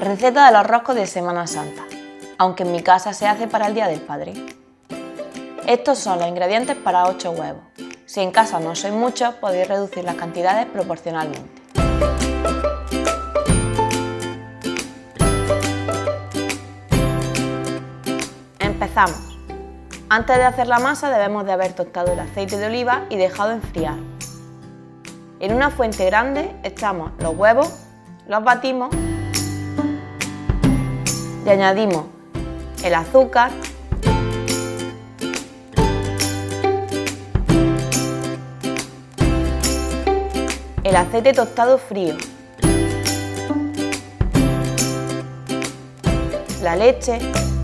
Receta de los roscos de Semana Santa, aunque en mi casa se hace para el Día del Padre. Estos son los ingredientes para 8 huevos. Si en casa no sois muchos, podéis reducir las cantidades proporcionalmente. Empezamos. Antes de hacer la masa debemos de haber tostado el aceite de oliva y dejado enfriar. En una fuente grande echamos los huevos, los batimos y añadimos el azúcar, el aceite tostado frío, la leche,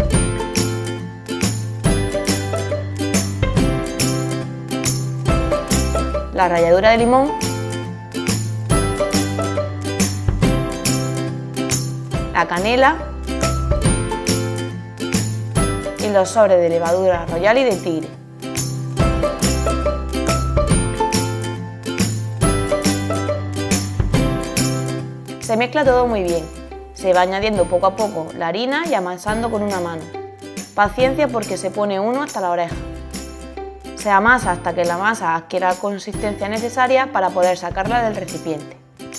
la ralladura de limón, la canela y los sobres de levadura royal y de tigre. Se mezcla todo muy bien. Se va añadiendo poco a poco la harina y amasando con una mano. Paciencia porque se pone uno hasta la oreja. Se amasa hasta que la masa adquiera la consistencia necesaria para poder sacarla del recipiente.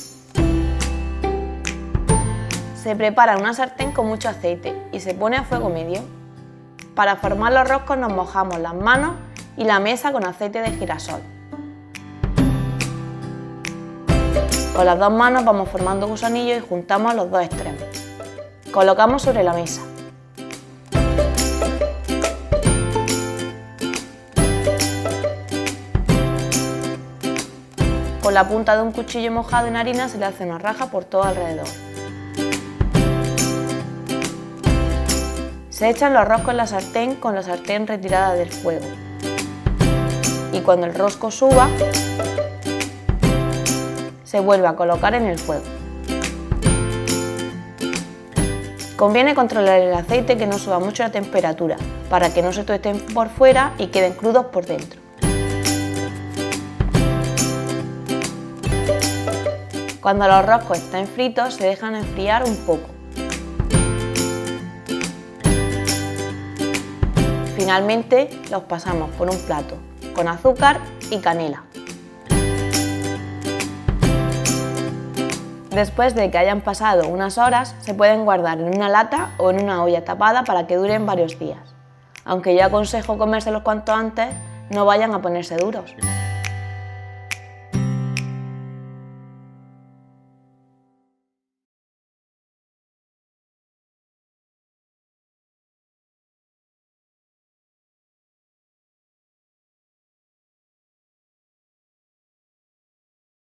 Se prepara en una sartén con mucho aceite y se pone a fuego medio. Para formar los roscos nos mojamos las manos y la mesa con aceite de girasol. Con las dos manos vamos formando gusanillos y juntamos los dos extremos. Colocamos sobre la mesa. Con la punta de un cuchillo mojado en harina se le hace una raja por todo alrededor. Se echan los roscos en la sartén con la sartén retirada del fuego. Y cuando el rosco suba, se vuelve a colocar en el fuego. Conviene controlar el aceite que no suba mucho la temperatura para que no se tuesten por fuera y queden crudos por dentro. Cuando los roscos estén fritos se dejan enfriar un poco. Finalmente los pasamos por un plato con azúcar y canela. Después de que hayan pasado unas horas, se pueden guardar en una lata o en una olla tapada para que duren varios días. Aunque yo aconsejo comérselos cuanto antes, no vayan a ponerse duros.